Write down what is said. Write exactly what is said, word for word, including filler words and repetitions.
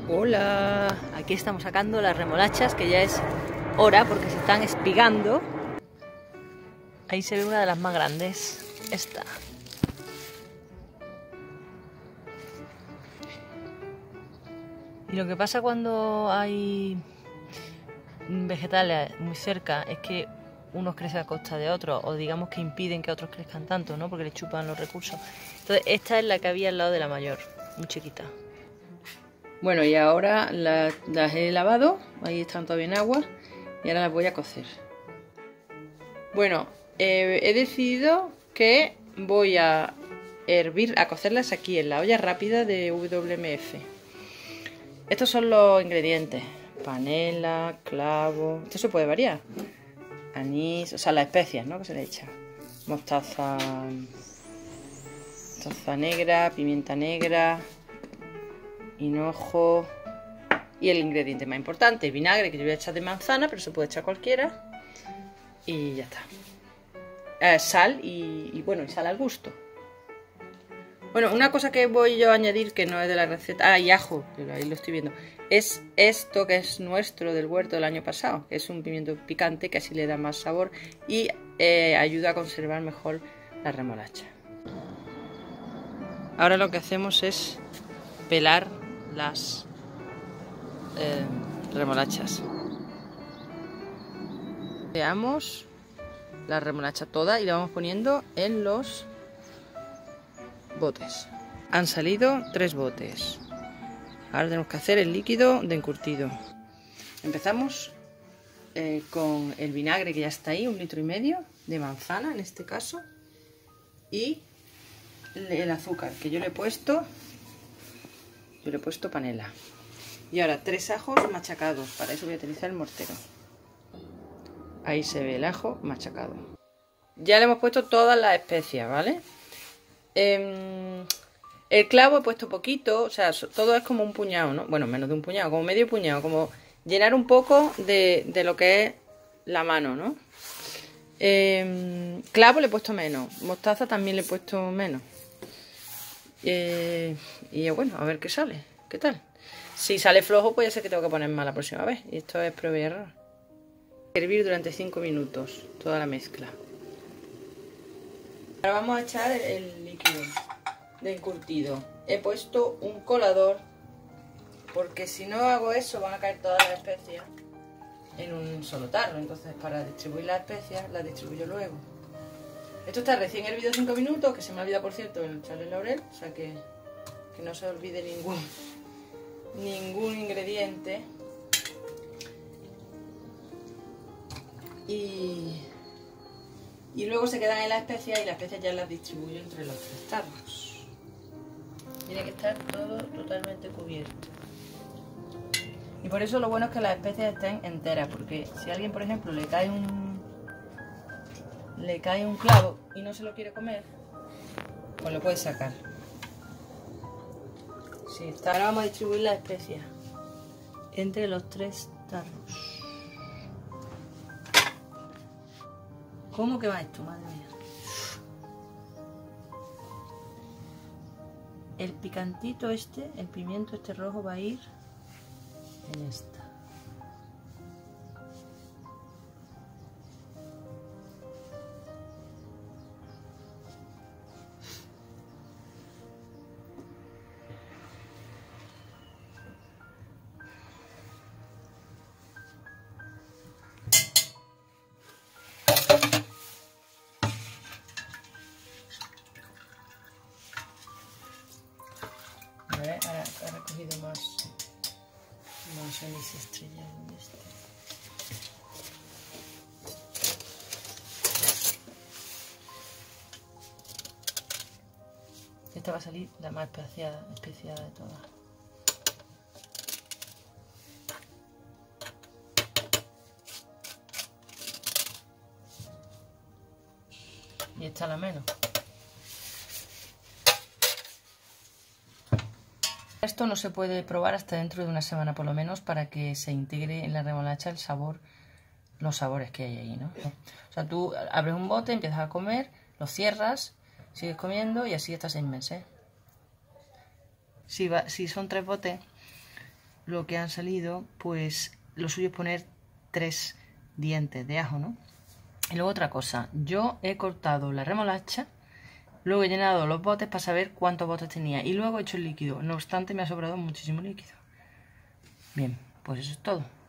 Hola, aquí estamos sacando las remolachas, que ya es hora porque se están espigando. Ahí se ve una de las más grandes, esta. Y lo que pasa cuando hay vegetales muy cerca es que unos crecen a costa de otros, o digamos que impiden que otros crezcan tanto, ¿no? Porque le chupan los recursos. Entonces esta es la que había al lado de la mayor, muy chiquita. Bueno, y ahora las, las he lavado, ahí están todavía en agua, y ahora las voy a cocer. Bueno, eh, he decidido que voy a hervir, a cocerlas aquí en la olla rápida de W M F. Estos son los ingredientes: panela, clavo, esto se puede variar, anís, o sea, las especias, ¿no?, que se le echa, mostaza, mostaza negra, pimienta negra, hinojo y el ingrediente más importante, vinagre, que yo voy a echar de manzana, pero se puede echar cualquiera, y ya está. Eh, sal y, y bueno, y sal al gusto. Bueno, una cosa que voy yo a añadir que no es de la receta, ah, y ajo, pero ahí lo estoy viendo, es esto que es nuestro del huerto del año pasado, que es un pimiento picante que así le da más sabor y eh, ayuda a conservar mejor la remolacha. Ahora lo que hacemos es pelar las eh, remolachas. Veamos la remolacha toda y la vamos poniendo en los botes. Han salido tres botes. Ahora tenemos que hacer el líquido de encurtido. Empezamos eh, con el vinagre que ya está ahí, un litro y medio de manzana en este caso, y el azúcar que yo le he puesto, yo le he puesto panela. Y ahora tres ajos machacados, para eso voy a utilizar el mortero. Ahí se ve el ajo machacado. Ya le hemos puesto todas las especias, ¿vale? Eh, el clavo he puesto poquito, o sea, todo es como un puñado, ¿no? Bueno, menos de un puñado, como medio puñado, como llenar un poco de, de lo que es la mano, ¿no? Eh, clavo le he puesto menos, mostaza también le he puesto menos. Eh, y bueno, a ver qué sale, qué tal. Si sale flojo, pues ya sé que tengo que poner más la próxima vez. Y esto es prueba y error. Hervir durante cinco minutos toda la mezcla. Ahora vamos a echar el líquido de encurtido. He puesto un colador porque si no hago eso van a caer todas las especias en un solo tarro. Entonces, para distribuir las especias las distribuyo luego. Esto está recién hervido cinco minutos, que se me ha olvidado, por cierto, en echarle laurel, o sea que, que no se olvide ningún, ningún ingrediente. Y, y luego se quedan en las especias y las especias ya las distribuyo entre los tres tarros. Tiene que estar todo totalmente cubierto. Y por eso lo bueno es que las especias estén enteras, porque si a alguien, por ejemplo, le cae un le cae un clavo y no se lo quiere comer, pues lo puede sacar. Sí, está. Ahora vamos a distribuir las especias entre los tres tarros. ¿Cómo que va esto, madre mía? El picantito este, el pimiento este rojo va a ir en esta. Ahora ha recogido más, más anís estrellado en este. Esta va a salir la más especiada, especiada de todas. Y esta la menos. Esto no se puede probar hasta dentro de una semana por lo menos, para que se integre en la remolacha el sabor, los sabores que hay ahí, ¿no? O sea, tú abres un bote, empiezas a comer, lo cierras, sigues comiendo y así hasta seis meses. Si, va, si son tres botes, lo que han salido, pues lo suyo es poner tres dientes de ajo, ¿no? Y luego otra cosa, yo he cortado la remolacha, luego he llenado los botes para saber cuántos botes tenía y luego he hecho el líquido. No obstante, me ha sobrado muchísimo líquido. Bien, pues eso es todo.